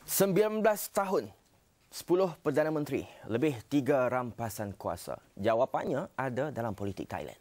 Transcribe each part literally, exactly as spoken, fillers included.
sembilan belas tahun, sepuluh Perdana Menteri, lebih tiga rampasan kuasa. Jawapannya ada dalam politik Thailand.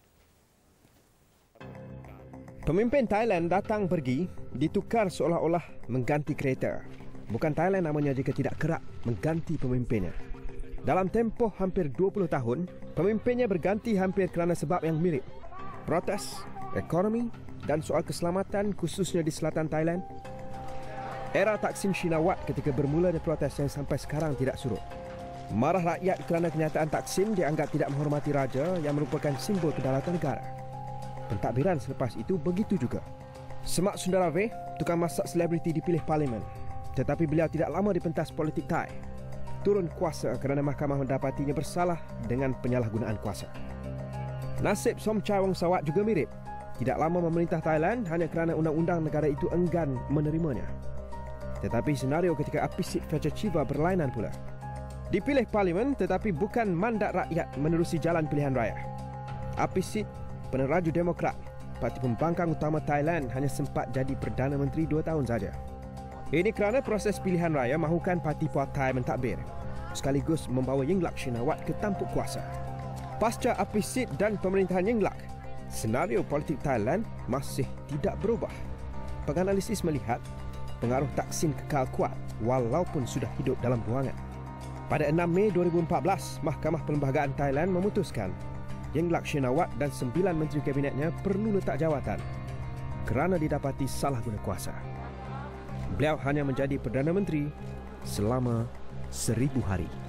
Pemimpin Thailand datang pergi, ditukar seolah-olah mengganti kereta. Bukan Thailand namanya jika tidak kerap mengganti pemimpinnya. Dalam tempoh hampir dua puluh tahun, pemimpinnya berganti hampir kerana sebab yang mirip. Protes, ekonomi dan soal keselamatan khususnya di selatan Thailand. Era Thaksin Shinawatra ketika bermula di protes yang sampai sekarang tidak surut. Marah rakyat kerana kenyataan Thaksin dianggap tidak menghormati raja yang merupakan simbol kedaulatan negara. Pentadbiran selepas itu begitu juga. Semak Sundaraveh, tukang masak selebriti dipilih parlimen. Tetapi beliau tidak lama di pentas politik Thai. Turun kuasa kerana mahkamah mendapatinya bersalah dengan penyalahgunaan kuasa. Nasib Somchai Wongsawat juga mirip. Tidak lama memerintah Thailand hanya kerana undang-undang negara itu enggan menerimanya. Tetapi senario ketika Apisit Vejachiva berlainan pula. Dipilih parlimen tetapi bukan mandat rakyat menerusi jalan pilihan raya. Apisit, peneraju Demokrat, parti pembangkang utama Thailand, hanya sempat jadi Perdana Menteri dua tahun saja. Ini kerana proses pilihan raya mahukan parti Partai mentadbir, sekaligus membawa Yingluck Shinawatra ke tampuk kuasa. Pasca Apisit dan pemerintahan Yingluck, senario politik Thailand masih tidak berubah. Penganalisis melihat pengaruh Thaksin kekal kuat walaupun sudah hidup dalam ruangan. Pada enam Mei dua ribu empat belas, Mahkamah Perlembagaan Thailand memutuskan Yingluck Shinawatra dan sembilan menteri kabinetnya perlu letak jawatan kerana didapati salah guna kuasa. Beliau hanya menjadi Perdana Menteri selama seribu hari.